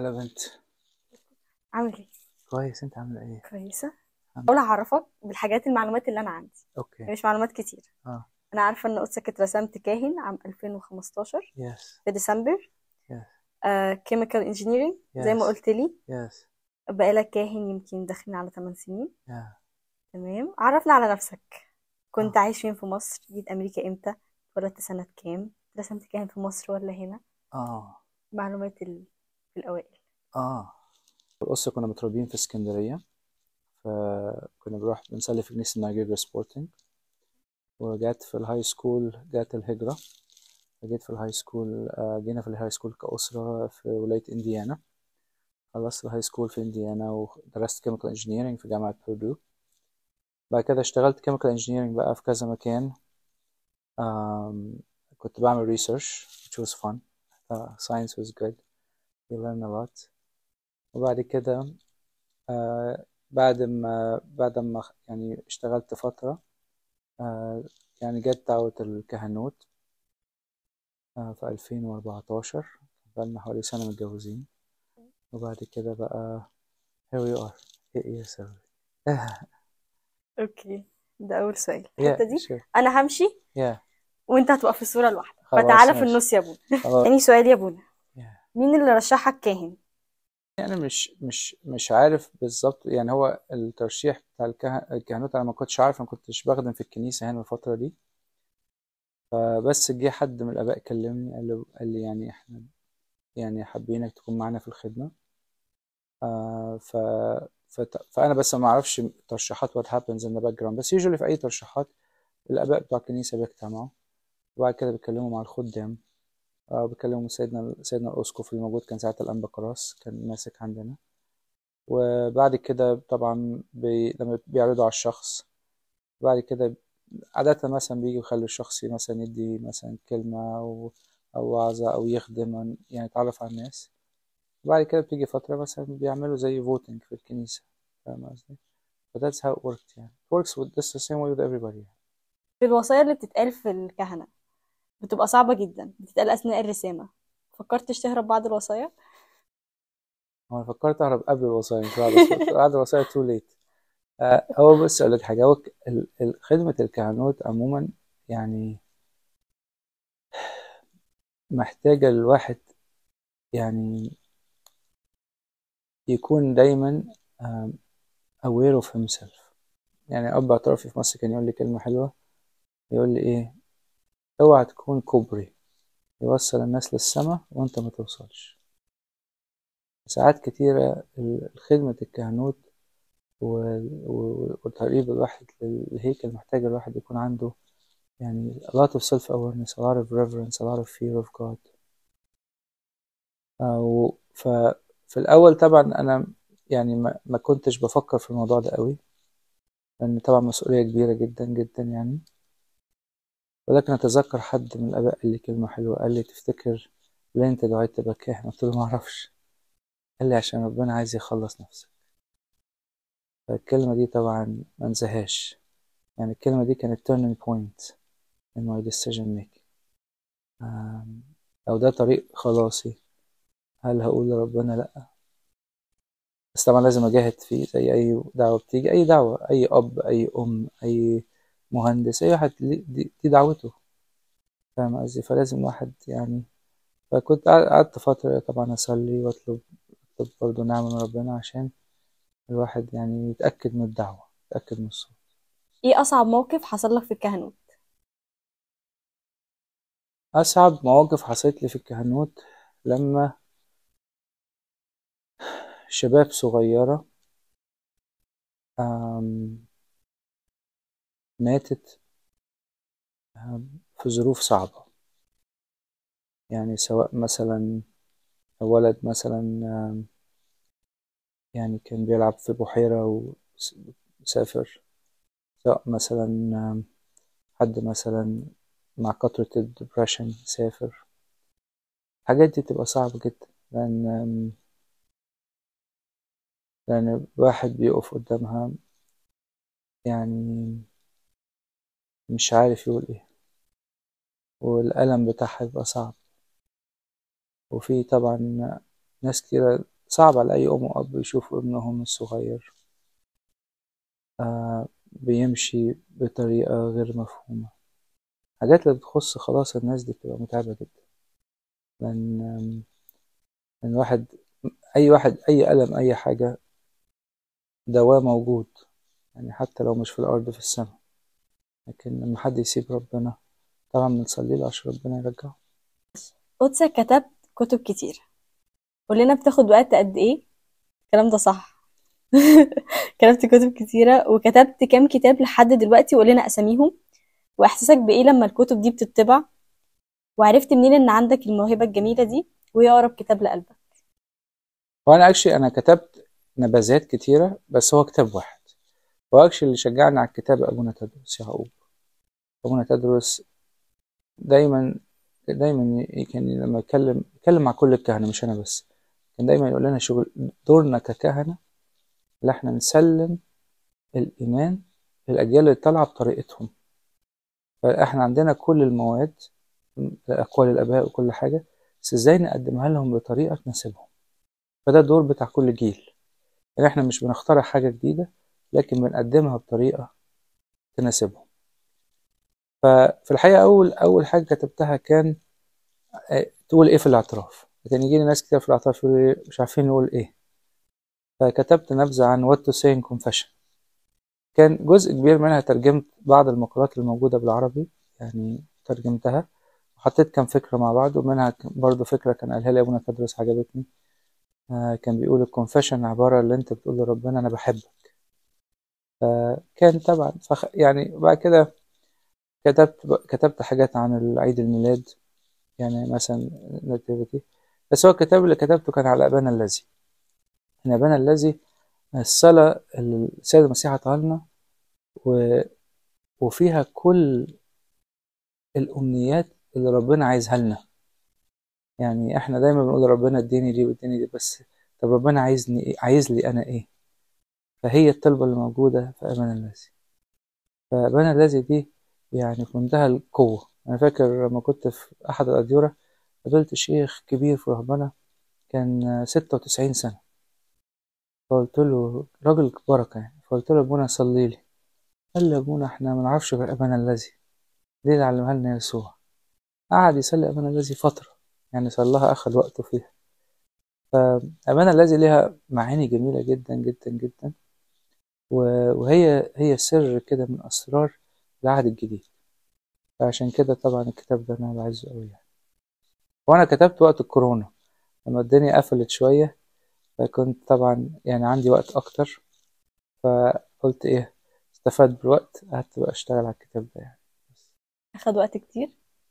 احلى بنت. عامل ايه؟ كويس، انت عامله ايه؟ كويسة. الحمد اقول هعرفك المعلومات اللي انا عندي. لله. اوكي. هي مش معلومات كتير. اه. انا عارفة ان قدسك اترسمت كاهن عام 2015 يس. في ديسمبر. يس. كيميكال انجينيرينج زي ما يس. قلت لي. يس. بقالك كاهن يمكن داخلين على 8 سنين. يا. تمام، عرفنا على نفسك. كنت اه. عايش فين في مصر؟ جيت امريكا امتى؟ اتولدت سنة كام؟ اترسمت كاهن في مصر ولا هنا؟ اه. معلومات في الاوائل. اه. القصة كنا متربيين في اسكندرية، فكنا بنروح بنصلي في كنيسة نيجيريا سبورتنج. وجات في الهاي سكول، جات الهجرة. جيت في الهاي سكول، جينا في الهاي سكول كأسرة في ولاية انديانا. خلصت الهاي سكول في انديانا ودرست كيميكال انجينيرينج في جامعة بيردو. بعد كده اشتغلت كيميكال انجينيرينج بقى في كذا مكان. Um, كنت بعمل research which was fun. Science was good. We learned a lot. وبعد كده بعد ما يعني اشتغلت فترة. آه يعني جت دعوة الكهنوت في 2014. بقالنا حوالي سنة متجوزين. وبعد كده بقى here we are 8 years old. اوكي، ده اول سؤال yeah, الحتة دي. sure. انا همشي yeah. وانت هتبقى في الصورة لوحدك، خلاص فتعالى في ماشي. النص يا ابونا. خلاص. تاني سؤال يا ابونا، yeah. مين اللي رشحك كاهن؟ يعني مش عارف بالظبط، يعني هو الترشيح بتاع الكهنوت انا ما كنتش عارف، ما كنتش بخدم في الكنيسة هنا الفترة دي. فبس جه حد من الآباء كلمني، قال لي يعني احنا يعني حابينك تكون معانا في الخدمة. آه ف فأنا بس ما أعرفش ترشيحات what happens in the background، بس usually في أي ترشيحات الآباء بتوع الكنيسة بيجتمعوا، وبعد كده بيتكلموا مع الخدام. بيكلموا سيدنا الأسقف اللي موجود كان ساعتها الأنبا كراس كان ماسك عندنا. وبعد كده طبعا لما بيعرضوا على الشخص، بعد كده عادة مثلا بيجي يخلي الشخص مثلا يدي مثلا كلمة أو وعظة أو يخدم، يعني يتعرف على الناس. وبعد كده بتيجي فترة مثلا بيعملوا زي voting في الكنيسة. فاهم قصدي؟ ف that's how it works يعني. It works with this the same way with everybody يعني. في الوصايا اللي بتتقال في الكهنة بتبقى صعبة جدا، بتتقال أثناء الرسامة. فكرتش تهرب بعد الوصايا؟ هو أنا فكرت أهرب قبل الوصاية مش بعد الوصاية. بعد الوصاية too late. هو بص أقول لك حاجة، هو خدمة الكهنوت عموما يعني محتاجة الواحد يعني يكون دايما aware of himself. يعني أب اعترافي في مصر كان يقول لي كلمة حلوة، يقول لي إيه: اوعى تكون كوبري يوصل الناس للسماء وانت ما توصلش. ساعات كتيرة خدمة الكهنوت وتقريب الواحد للهيكل محتاج الواحد يكون عنده يعني a lot of self awareness, a lot of reverence, a lot of fear of God. ففي الأول طبعا أنا يعني ما كنتش بفكر في الموضوع ده قوي، لأن طبعا مسؤولية كبيرة جدا جدا يعني. ولكن أتذكر حد من الآباء قال لي كلمة حلوة، قال لي: تفتكر ليه أنت دعيت تبقى كاهن؟ قلت له: ما أعرفش. قال لي: عشان ربنا عايز يخلص نفسك. فالكلمة دي طبعا ما انساهاش، يعني الكلمة دي كانت turning point in my decision making. لو ده طريق خلاصي هل هقول لربنا لأ؟ بس طبعا لازم أجاهد فيه زي أي دعوة بتيجي، أي دعوة، أي أب، أي أم، أي مهندس، أي واحد دي دعوته. فاهم قصدي؟ فلازم الواحد يعني. فكنت قعدت فترة طبعا أصلي وأطلب برضه نعمة من ربنا عشان الواحد يعني يتأكد من الدعوة، يتأكد من الصوت. ايه أصعب موقف حصل لك في الكهنوت؟ أصعب مواقف حصلت لي في الكهنوت لما شباب صغيرة آم، ماتت في ظروف صعبة. يعني سواء مثلا ولد مثلا يعني كان بيلعب في بحيرة وسافر، سواء مثلا حد مثلا مع قطرة الدبريشن سافر. الحاجات دي تبقى صعبة جدا، لأن الواحد بيقف قدامها يعني مش عارف يقول ايه، والألم بتاعها يبقى صعب. وفي طبعا ناس كتيرة صعب على أي أم وأب يشوفوا ابنهم الصغير بيمشي بطريقة غير مفهومة. حاجات اللي بتخص خلاص الناس دي بتبقى متعبة جدا، لأن الواحد أي واحد أي ألم أي حاجة دواء موجود، يعني حتى لو مش في الأرض في السماء. لكن لما حد يسيب ربنا طبعا بنصلي له عشان ربنا يرجعه. قدسك كتبت كتب كتير، قولنا بتاخد وقت قد ايه؟ الكلام ده صح؟ كتبت كتب كتيرة، وكتبت كام كتاب لحد دلوقتي؟ وقولنا أساميهم، وإحساسك بإيه لما الكتب دي بتطبع، وعرفت منين إن عندك الموهبة الجميلة دي، وإيه أقرب كتاب لقلبك؟ وأنا أنا كتبت نبذات كتيرة، بس هو كتاب واحد. هو اللي شجعني على الكتاب أبونا تدرس يعقوب. أبونا تدرس دايما كان لما يتكلم مع كل الكهنة مش أنا بس، كان دايما يقول لنا شغل دورنا ككهنة اللي احنا نسلم الإيمان للأجيال اللي طالعة بطريقتهم. فاحنا عندنا كل المواد، أقوال الآباء وكل حاجة، بس ازاي نقدمها لهم بطريقة تناسبهم. فده الدور بتاع كل جيل، يعني احنا مش بنخترع حاجة جديدة، لكن بنقدمها بطريقة تناسبهم. ففي الحقيقة أول حاجة كتبتها كان تقول إيه في الاعتراف. كان يجيلي ناس كتير في الاعتراف يقولوا لي مش عارفين نقول إيه، فكتبت نبذة عن what to say in confession. كان جزء كبير منها ترجمت بعض المقالات الموجودة بالعربي، يعني ترجمتها وحطيت كام فكرة مع بعض، ومنها برضو فكرة كان قالها لي أبونا تدرس عجبتني. كان بيقول الكونفيشن عبارة اللي أنت بتقول لربنا أنا بحبك. فكان طبعا يعني بعد كده كتبت حاجات عن عيد الميلاد، يعني مثلا ناتيفيتي. بس هو الكتاب اللي كتبته كان على أبانا الذي. إن أبانا الذي الصلاة اللي السيد المسيح عطاها لنا، وفيها كل الأمنيات اللي ربنا عايزها لنا. يعني احنا دايما بنقول ربنا اديني دي واديني دي، بس طب ربنا عايزني ايه؟ عايز لي انا ايه؟ فهي الطلبة اللي موجودة في أبانا الذي. فأبانا الذي دي يعني في منتهى القوة. أنا فاكر لما كنت في أحد الأديرة قابلت شيخ كبير في رهبنة، كان 96 سنة. فقلت له راجل بركة يعني، فقلت له أبونا صلي لي. قال لي أبونا احنا ما نعرفش غير أبانا الذي، دي اللي علمها لنا يسوع. قعد يصلي أبانا الذي فترة، يعني صلاها أخد وقته فيها. فأبانا الذي ليها معاني جميلة جدا جدا جدا، وهي سر كده من أسرار العهد الجديد. فعشان كده طبعا الكتاب ده أنا بعزه أوي يعني. وأنا كتبت وقت الكورونا لما الدنيا قفلت شوية، فكنت طبعا يعني عندي وقت أكتر، فقلت إيه استفاد بالوقت، قعدت بقى أشتغل على الكتاب ده يعني. أخد وقت كتير؟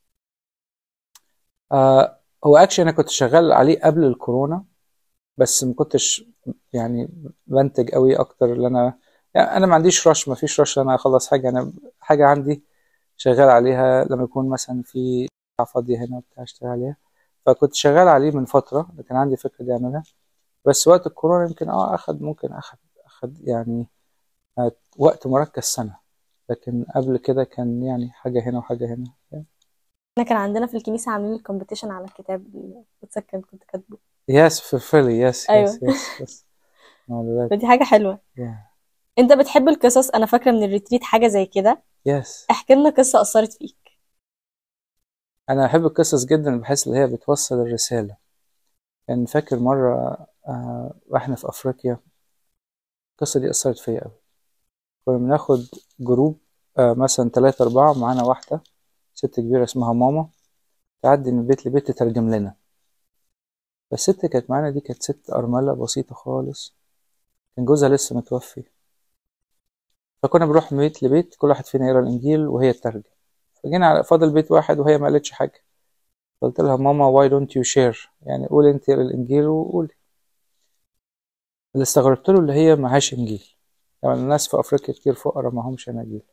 هو أنا كنت شغال عليه قبل الكورونا، بس ما كنتش يعني بنتج قوي أكتر. اللي يعني أنا ما عنديش رش، ما فيش رش أنا أخلص حاجة. أنا حاجة عندي شغال عليها لما يكون مثلا في ساعة فاضية هنا بتاع اشتغل عليها. فكنت شغال عليه من فترة، لكن عندي فكرة دي أعملها. بس وقت الكورونا يمكن ممكن أخد يعني وقت مركز سنة، لكن قبل كده كان يعني حاجة هنا وحاجة هنا. احنا كان عندنا في الكنيسة عاملين الكومبيتيشن على الكتاب اللي بتسكن كنت كاتبه. يس في فيلي، يس أيوه. يس يس يس. فدي حاجة حلوة. انت بتحب القصص، انا فاكرة من الريتريت حاجة زي كده. يس احكي لنا قصة أثرت فيك. أنا بحب القصص جدا، بحس إن هي بتوصل الرسالة. يعني فاكر مرة واحنا في أفريقيا، القصة دي أثرت فيا أوي. كنا بناخد جروب مثلا 3 4، معانا واحدة ست كبيرة اسمها ماما، تعدي من بيت لبيت تترجم لنا. فالست كانت معانا دي كانت ست أرملة بسيطة خالص، كان جوزها لسه متوفي. فكنا بنروح من بيت لبيت، كل واحد فينا يقرا الإنجيل وهي تترجم. فجينا على فاضل بيت واحد وهي ما قالتش حاجة. قلت لها ماما why don't you share، يعني قولي انت الإنجيل وقولي. اللي استغربت له اللي هي معهاش إنجيل. يعني الناس في أفريقيا كتير فقراء معهمش أناجيل.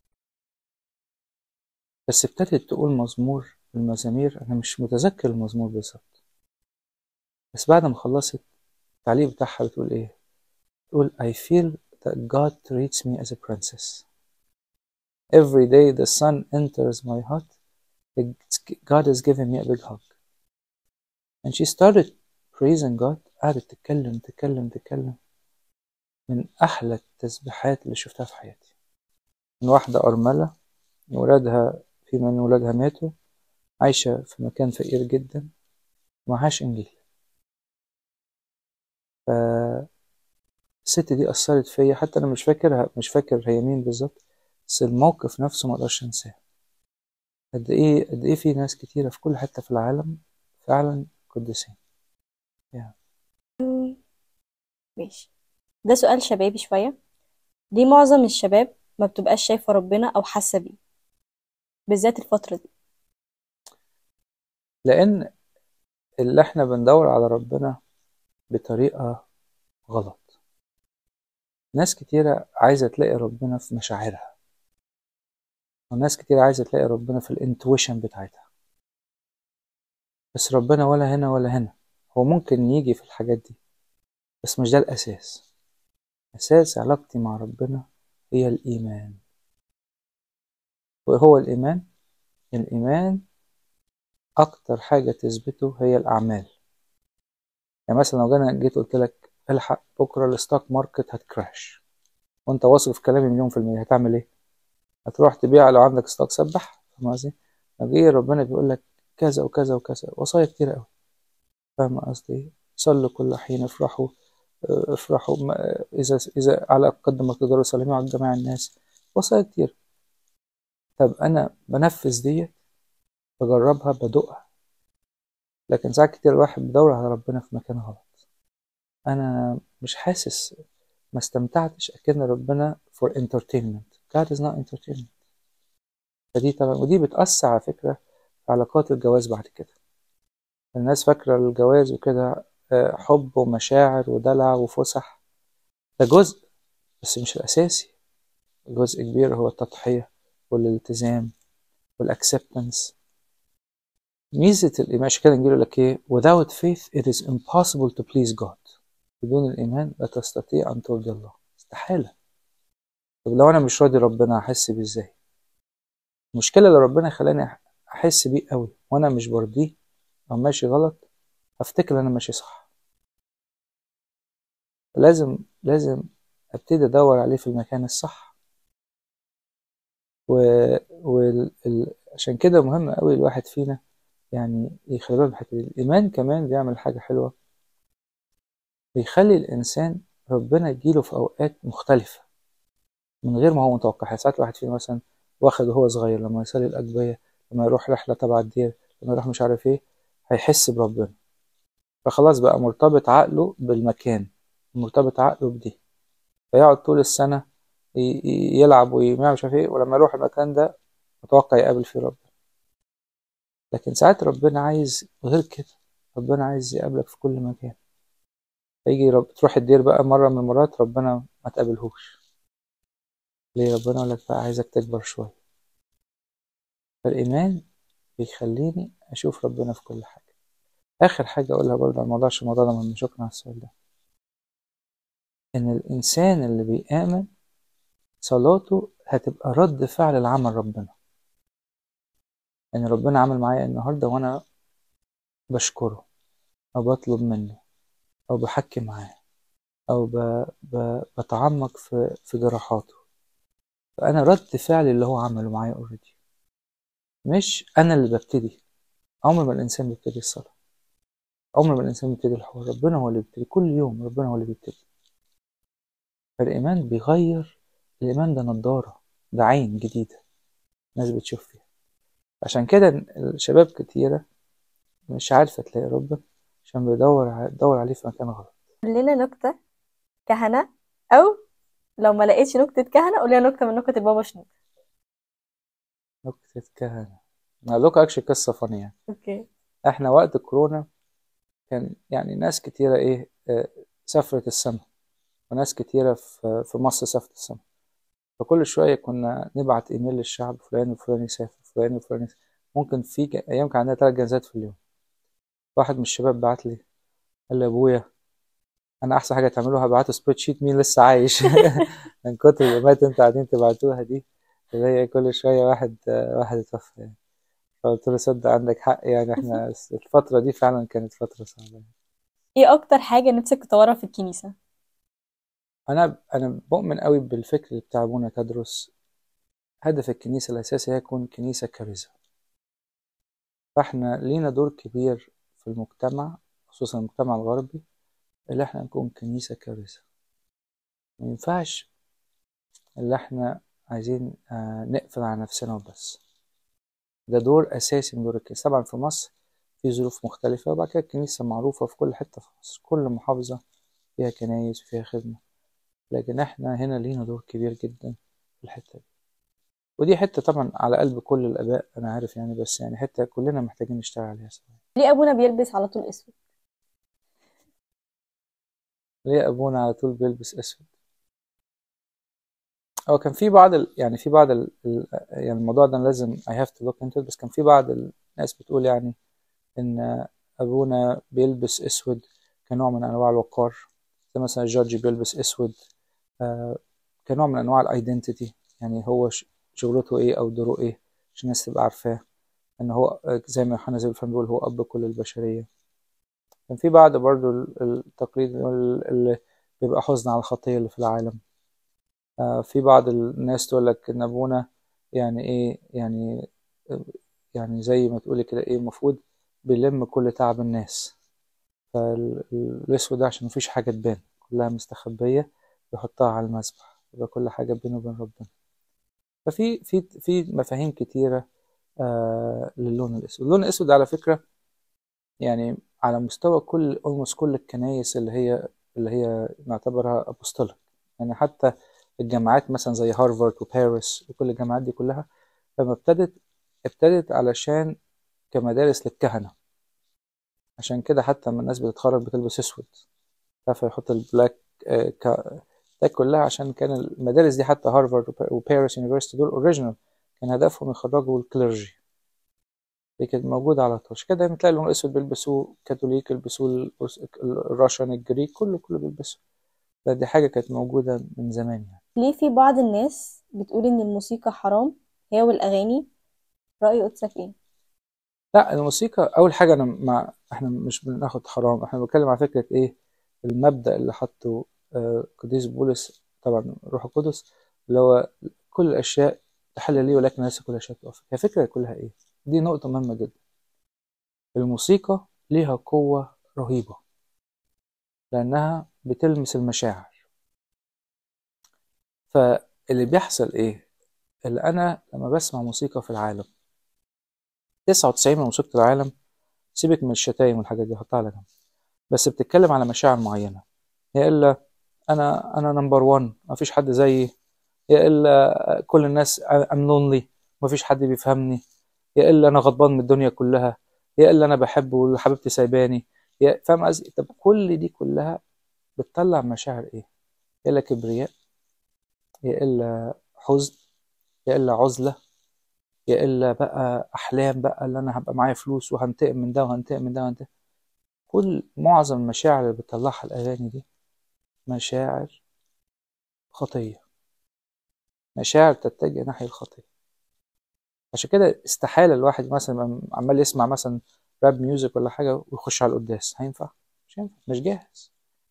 بس ابتدت تقول مزمور من المزامير، أنا مش متذكر المزمور بالظبط، بس بعد ما خلصت التعليق بتاعها بتقول إيه؟ تقول I feel that God treats me as a princess. Every day the sun enters my heart, God is giving me a big hug. And she started praising God قعدت تتكلم تتكلم تتكلم، من أحلى التسبيحات اللي شفتها في حياتي. من واحدة أرملة ولادها، في من ولادها ماتوا، عايشة في مكان فقير جدا، ومعهاش إنجيل. فالست دي أثرت فيا، حتى أنا مش فاكر هي مين بالظبط، بس الموقف نفسه ما اقدرش انساه. قد ايه في ناس كتيرة في كل حتة في العالم فعلا قديسين يعني. ماشي. ده سؤال شبابي شوية. ليه معظم الشباب ما بتبقاش شايفة ربنا أو حاسة بيه بالذات الفترة دي؟ لأن اللي احنا بندور على ربنا بطريقة غلط. ناس كتيرة عايزة تلاقي ربنا في مشاعرها، وناس كتيرة عايزة تلاقي ربنا في الانتويشن بتاعتها. بس ربنا ولا هنا ولا هنا. هو ممكن يجي في الحاجات دي، بس مش ده الأساس. أساس علاقتي مع ربنا هي الإيمان. وهو الإيمان أكتر حاجة تثبته هي الأعمال. يعني مثلا لو جيت قلت لك الحق بكرة الستوك ماركت هتكراش، وانت واثق في كلامي مليون في المية، هتعمل ايه؟ هتروح تبيع لو عندك ستوك سبح؟ فاهم قصدي؟ لو جه ربنا بيقول لك كذا وكذا وكذا، وصايا كتير قوي، فاهم قصدي ايه؟ صلوا كل حين، افرحوا، افرحوا إذا على قد ما تقدروا سلموا على جميع الناس، وصايا كتير. طب أنا بنفذ ديت، بجربها، بدوقها. لكن ساعات كتير الواحد بيدور على ربنا في مكان غلط. أنا مش حاسس، ما استمتعتش أكن ربنا for entertainment. God is not entertainment. فدي طبعا، ودي بتأثر على فكرة في علاقات الجواز بعد كده. الناس فاكرة الجواز وكده حب ومشاعر ودلع وفسح، ده جزء بس مش الأساسي. جزء كبير هو التضحية والالتزام والacceptance. ميزة الإيمان، عشان كده نقول لك إيه: without faith it is impossible to please God. بدون الإيمان لا تستطيع أن ترضي الله. استحالة. طب لو أنا مش راضي ربنا هحس بيه إزاي؟ المشكلة اللي ربنا خلاني أحس بيه قوي وأنا مش برضيه أو ماشي غلط، هفتكر أنا ماشي صح. لازم أبتدي أدور عليه في المكان الصح. عشان كده مهم قوي الواحد فينا يعني يخلي باله الحتة دي. الإيمان كمان بيعمل حاجة حلوة، بيخلي الإنسان ربنا يجيله في أوقات مختلفة من غير ما هو متوقع. ساعات الواحد فينا مثلا واخد وهو صغير لما يصلي الأجبية، لما يروح رحلة تبع الدير، لما يروح مش عارف إيه، هيحس بربنا. فخلاص بقى مرتبط عقله بالمكان، مرتبط عقله بدي، فيقعد طول السنة يلعب ويعمل مش عارف ايه، ولما يروح المكان ده متوقع يقابل فيه ربنا. لكن ساعات ربنا عايز غير كده، ربنا عايز يقابلك في كل مكان. فيجي تروح الدير بقى مرة من المرات، ربنا ما تقابلهوش. ليه؟ ربنا يقول لك بقى عايزك تكبر شوية. فالإيمان بيخليني أشوف ربنا في كل حاجة. آخر حاجة أقولها برضه على الموضوع، عشان الموضوع ده مهم، شكرا على السؤال ده، إن الإنسان اللي بيآمن صلاته هتبقى رد فعل لعمل ربنا. يعني ربنا عمل معايا النهاردة وأنا بشكره، أو بطلب منه، أو بحكي معاه، أو بتعمق في جراحاته. فأنا رد فعل اللي هو عمله معايا اوريدي، مش أنا اللي ببتدي. عمر ما الإنسان بيبتدي الصلاة، عمر ما الإنسان بيبتدي الحوار، ربنا هو اللي بيبتدي كل يوم، ربنا هو اللي بيبتدي. فالإيمان بيغير. الإيمان ده نضارة، ده عين جديدة الناس بتشوف فيها. عشان كده الشباب كتيرة مش عارفة تلاقي ربنا، عشان بيدور عليه في مكان غلط. قول لنا نكتة كهنة، أو لو ما لقيتش نكتة كهنة قول لنا نكتة من نكت البابا شنودة. نكتة كهنة. أقول لكم أكشن قصة فانية يعني. اوكي. إحنا وقت الكورونا كان يعني ناس كتيرة إيه سافرت السما، وناس كتيرة في مصر سافرت السما. فكل شوية كنا نبعت إيميل للشعب: فلان الفلاني سافر، فلان الفلاني سافر. ممكن في أيام كان عندنا 3 جنازات في اليوم. واحد من الشباب بعت لي، قال لي: يا أبويا أنا أحسن حاجة تعملوها ابعتوا سبريد شيت مين لسه عايش. من كتر الإيميلات أنتوا قاعدين تبعتوها دي، اللي هي كل شوية واحد اتوفى يعني. فقلت له: صدق عندك حق، يعني احنا الفترة دي فعلا كانت فترة صعبة. ايه اكتر حاجة نفسك تطورها في الكنيسة؟ أنا بؤمن قوي بالفكر بتاع أبونا تدرس. هدف الكنيسة الأساسي هي تكون كنيسة كارزة. فإحنا لينا دور كبير في المجتمع، خصوصا المجتمع الغربي، اللي إحنا نكون كنيسة كارزة. ما ينفعش اللي إحنا عايزين نقفل على نفسنا وبس. ده دور أساسي من دور الكنيسة. طبعا في مصر في ظروف مختلفة، وبعد كده الكنيسة معروفة في كل حتة في مصر، كل محافظة فيها كنايس وفيها خدمة. لكن إحنا هنا لينا دور كبير جدا في الحتة دي، ودي حتة طبعا على قلب كل الآباء، أنا عارف يعني، بس يعني حتة كلنا محتاجين نشتغل عليها سوا. ليه ابونا بيلبس على طول اسود؟ ليه أبونا على طول بيلبس أسود؟ هو كان في بعض يعني في بعض يعني الموضوع ده لازم I have to look into it، بس كان في بعض الناس بتقول يعني إن أبونا بيلبس أسود كنوع من أنواع الوقار، زي مثلا الجورج بيلبس أسود كنوع من أنواع الأيدنتيتي، يعني هو شغلته إيه أو دوره إيه عشان الناس تبقى عارفاه إن هو زي ما يوحنا زي الفم بيقول هو أب كل البشرية. كان في بعض برضو التقليد اللي بيبقى حزن على الخطية اللي في العالم. في بعض الناس تقول لك إن أبونا يعني إيه، يعني زي ما تقولي كده إيه، المفروض بيلم كل تعب الناس. فالأسود ده عشان مفيش حاجة تبان، كلها مستخبية، يحطها على المذبح، يبقى كل حاجة بينه وبين ربنا. ففي مفاهيم كتيرة للون الأسود. اللون الأسود على فكرة يعني على مستوى كل الكنايس اللي هي نعتبرها أبوستوليك، يعني حتى الجامعات مثلا زي هارفارد وباريس وكل الجامعات دي كلها لما ابتدت علشان كمدارس للكهنة. عشان كده حتى لما الناس بتتخرج بتلبس اسود، فيحط البلاك ده كلها عشان كان المدارس دي حتى هارفارد وباريس يونيفرسيتي دول اوريجينال كان هدفهم يخرجوا الكليرجي. دي كانت موجودة على طول. عشان كده دايما تلاقي اللون الأسود بيلبسوه كاثوليك، يلبسوه الراشن الجريك، كله بيلبسه. دي حاجة كانت موجودة من زمان يعني. ليه في بعض الناس بتقول ان الموسيقى حرام، هي والاغاني؟ رأي قدسك ايه؟ لا، الموسيقى أول حاجة أنا إحنا مش بناخد حرام، إحنا بنتكلم على فكرة إيه المبدأ اللي حطه قديس بولس، طبعا روح القدس، اللي هو كل الأشياء تحل لي ولكن ليس كل الأشياء توافق. هي فكرة كلها إيه؟ دي نقطة مهمة جدا. الموسيقى ليها قوة رهيبة لأنها بتلمس المشاعر. فاللي بيحصل إيه؟ اللي أنا لما بسمع موسيقى في العالم 99 من موسيقى العالم، سيبك من الشتايم والحاجات دي حطها على جنب، بس بتتكلم على مشاعر معينة. يا إلا أنا نمبر 1 مفيش حد زيي، يا إلا كل الناس I'm lonely مفيش حد بيفهمني، يا إلا أنا غضبان من الدنيا كلها، يا إلا أنا بحب وحبيبتي سايباني. فاهم قصدي؟ طب كل دي كلها بتطلع مشاعر إيه؟ يا إلا كبرياء، يا إلا حزن، يا إلا عزلة، يا إلا بقى أحلام بقى اللي أنا هبقى معايا فلوس وهنتقم من ده وهنتقم من ده وهنتقم. معظم المشاعر اللي بتطلعها الأغاني دي مشاعر خطية، مشاعر تتجه ناحية الخطية. عشان كده استحالة الواحد مثلا يبقى عمال يسمع مثلا راب ميوزك ولا حاجة ويخش على القداس، هينفع؟ مش هينفع، مش جاهز.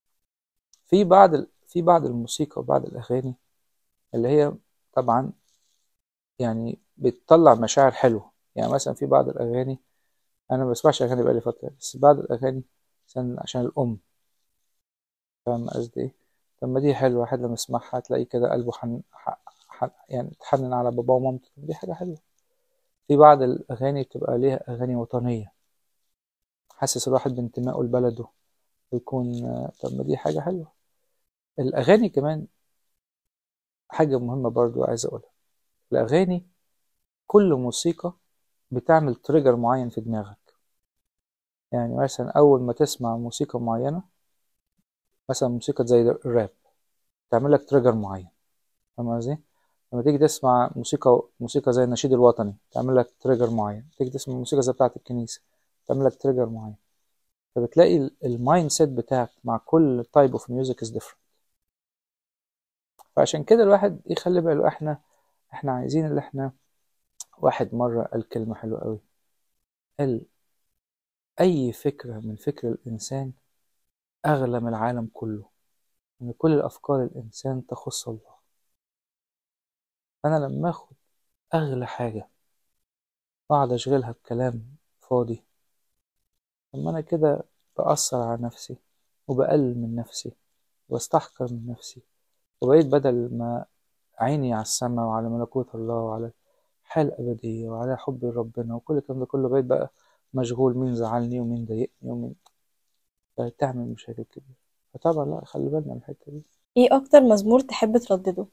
في بعض الموسيقى وبعض الأغاني اللي هي طبعا يعني بتطلع مشاعر حلوة. يعني مثلا في بعض الأغاني، أنا ما بسمعش أغاني بقالي فترة، بس بعض الأغاني مثلا عشان الأم، فاهم قصدي إيه؟ طب ما دي حلوة، واحد لما يسمعها تلاقيه كده قلبه يعني تحنن على باباه ومامته، دي حاجة حلوة. في بعض الأغاني بتبقى ليها أغاني وطنية، حاسس الواحد بانتمائه لبلده ويكون طب ما دي حاجة حلوة. الأغاني كمان حاجة مهمة برضو عايز أقولها. الأغاني كل موسيقى بتعمل تريجر معين في دماغك. يعني مثلا أول ما تسمع موسيقى معينة، مثلا موسيقى زي الراب، تعمل لك تريجر معين، فاهم قصدي؟ لما تيجي تسمع موسيقى زي النشيد الوطني تعمل لك تريجر معين، تيجي تسمع موسيقى زي بتاعة الكنيسة تعمل لك تريجر معين. فبتلاقي المايند سيت بتاعك مع كل تايب اوف ميوزك از ديفرنت. فعشان كده الواحد يخلي باله، احنا عايزين اللي احنا، واحد مرة قال كلمة حلوة قوي، قال أي فكرة من فكر الإنسان أغلى من العالم كله، إن كل الأفكار الإنسان تخص الله. أنا لما أخد أغلى حاجة وأقعد أشغلها بكلام فاضي، لما أنا كده بأثر على نفسي وبقلل من نفسي واستحقر من نفسي، وبقيت بدل ما عيني على السماء وعلى ملكوت الله وعلى الحياة الأبدية وعلى حب ربنا وكل الكلام ده كله، بقيت بقى مشغول مين زعلني ومين ضايقني ومين، تعمل مشاكل كبيرة. فطبعا لا، خلي بالنا من الحتة دي. ايه اكتر مزمور تحب تردده؟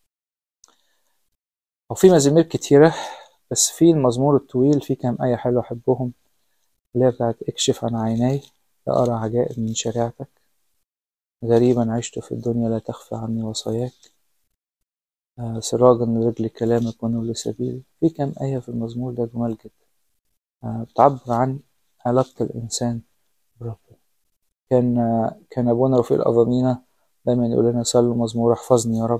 وفي مزامير كتيرة، بس في المزمور الطويل في كام آية حلوة أحبهم، اللي هي بتاعت اكشف عن عيناي لأرى عجائب من شريعتك، غريبا عشت في الدنيا لا تخفى عني وصاياك، سراجا لرجل كلامك ونور لسبيلي. في كام آية في المزمور ده جمال جدا، بتعبر عن علاقة الإنسان بربنا. كان أبونا رفيق الأظامينا دايما يقول لنا صلوا مزمور احفظني يا رب.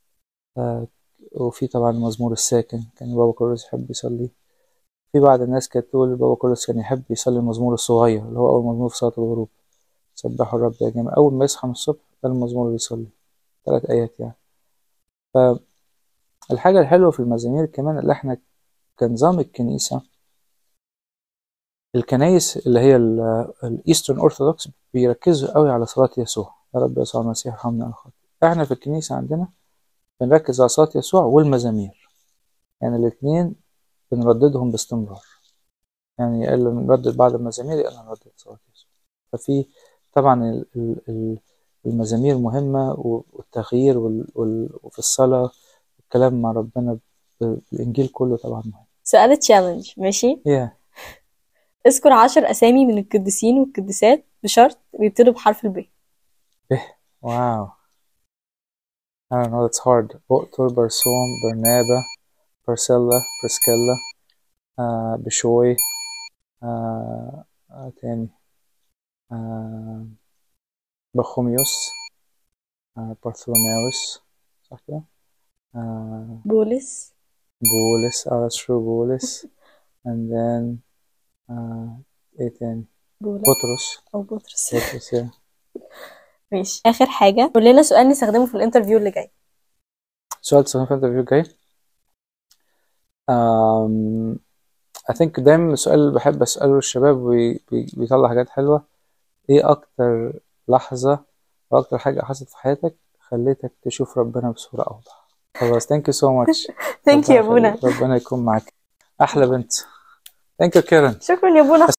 وفي طبعا المزمور الساكن كان بابا كرولوس يحب يصلي. في بعض الناس كانت تقول بابا كرولوس كان يحب يصلي المزمور الصغير اللي هو أول مزمور في صلاة الغروب، سبحوا الرب يا جماعة، أول ما يصحى من الصبح ده المزمور اللي يصلي 3 آيات يعني. فالحاجة الحلوة في المزامير كمان اللي احنا كنظام الكنيسة، الكنايس اللي هي الإيسترن أورثودوكس بيركزوا قوي على صلاة يسوع، يا رب يسوع المسيح ارحمنا على الخطية. احنا في الكنيسة عندنا بنركز على صلاة يسوع والمزامير، يعني الاتنين بنرددهم باستمرار، يعني اللي نردد بعد المزامير يبقى نردد صلاة يسوع. ففي طبعا المزامير مهمة، والتغيير وفي الصلاة الكلام مع ربنا بالإنجيل كله طبعا مهم. سؤال تشالنج، ماشي؟ yeah. اذكر 10 أسامي من القديسين والقديسات بشرط بيبتدوا بحرف الب. wow, I don't know, it's hard. بؤتر، برسوم، برنابا، برسيلا، برسكيلا، بشوي، تاني، بخوميوس، برثولوماوس، صح كده؟ بولس. بولس، that's true، بولس. and then ايه تاني؟ بولس بطرس. أو بطرس. بطرس yeah. ماشي، آخر حاجة قول لنا سؤال نستخدمه في الانترفيو اللي جاي. سؤال تستخدمه في الانترفيو الجاي؟ I think دايما السؤال اللي بحب أسأله للشباب بيطلع حاجات حلوة، ايه أكتر لحظة وأكتر حاجة حصلت في حياتك خليتك تشوف ربنا بصورة أوضح؟ خلاص، thank you so much. ثانك يو يا بونا. ربنا يكون معاك، أحلى بنت. thank you كيرن. شكرا يا بونا.